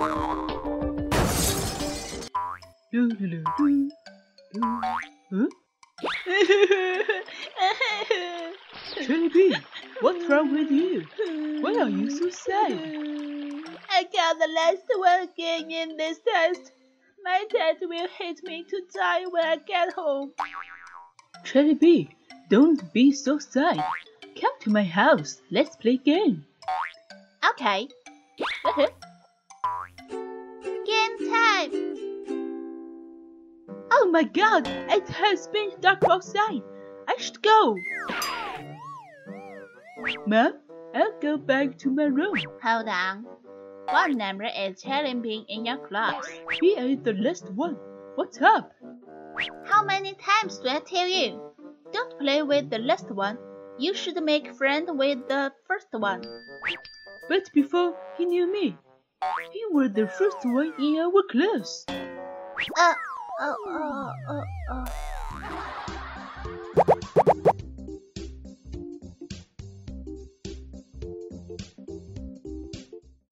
Huh? Jellybean, what's wrong with you? Why are you so sad? I got the last one again in this test. My dad will hate me to die when I get home. Jellybean, don't be so sad. Come to my house. Let's play game. Okay. Game time. Oh my God! It has been dark outside. I should go. Mom, I'll go back to my room. Hold on. What number is Jellybean in your class? He is the last one. What's up? How many times do I tell you? Don't play with the last one. You should make friends with the first one. But before he knew me, he was the first one in our class.